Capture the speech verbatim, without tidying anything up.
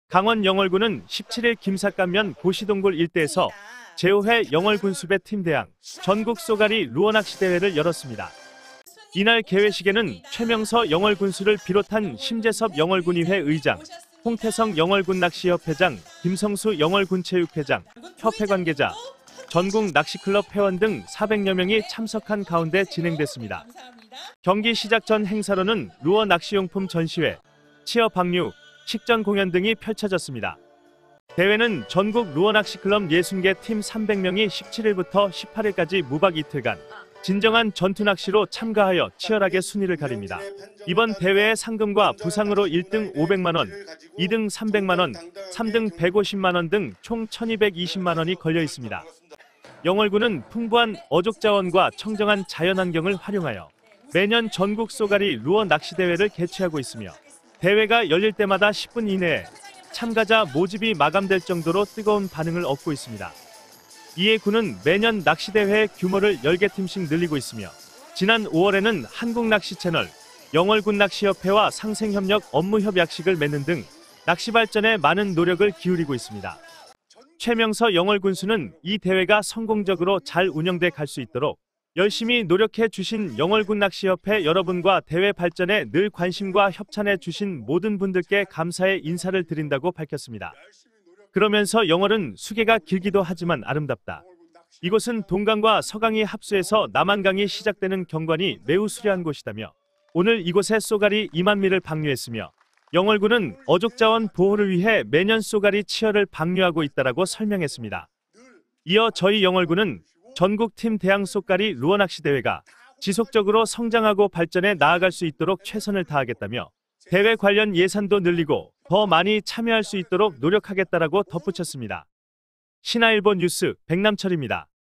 강원 영월군은 십칠 일 김삿간면 고시동굴 일대에서 제오 회 영월군수배 팀대항 전국 쏘가리 루어 낚시 대회를 열었습니다. 이날 개회식에는 최명서 영월군수를 비롯한 심재섭 영월군의회 의장, 홍태성 영월군 낚시협회장, 김성수 영월군체육회장, 협회 관계자, 전국 낚시클럽 회원 등 사백여 명이 참석한 가운데 진행됐습니다. 경기 시작 전 행사로는 루어 낚시용품 전시회, 치어 방류, 식전 공연 등이 펼쳐졌습니다. 대회는 전국 루어 낚시클럽 육십 개 팀 삼백 명이 십칠 일부터 십팔 일까지 무박 이틀간 진정한 전투 낚시로 참가하여 치열하게 순위를 가립니다. 이번 대회의 상금과 부상으로 일 등 오백만 원, 이 등 삼백만 원, 삼 등 백오십만 원 등 총 천이백이십만 원이 걸려 있습니다. 영월군은 풍부한 어족 자원과 청정한 자연환경을 활용하여 매년 전국 쏘가리 루어 낚시 대회를 개최하고 있으며 대회가 열릴 때마다 십 분 이내에 참가자 모집이 마감될 정도로 뜨거운 반응을 얻고 있습니다. 이에 군은 매년 낚시대회 규모를 열 개 팀씩 늘리고 있으며 지난 오월에는 한국낚시채널, 영월군 낚시협회와 상생협력 업무협약식을 맺는 등 낚시 발전에 많은 노력을 기울이고 있습니다. 최명서 영월군수는 이 대회가 성공적으로 잘 운영돼 갈 수 있도록 열심히 노력해 주신 영월군 낚시협회 여러분과 대회 발전에 늘 관심과 협찬해 주신 모든 분들께 감사의 인사를 드린다고 밝혔습니다. 그러면서 영월은 수계가 길기도 하지만 아름답다. 이곳은 동강과 서강이 합수해서 남한강이 시작되는 경관이 매우 수려한 곳이다며 오늘 이곳에 쏘가리 이만 미를 방류했으며 영월군은 어족자원 보호를 위해 매년 쏘가리 치어를 방류하고 있다라고 설명했습니다. 이어 저희 영월군은 전국팀 대항 쏘가리 루어 낚시 대회가 지속적으로 성장하고 발전해 나아갈 수 있도록 최선을 다하겠다며 대회 관련 예산도 늘리고 더 많이 참여할 수 있도록 노력하겠다라고 덧붙였습니다. 신화일보 뉴스 백남철입니다.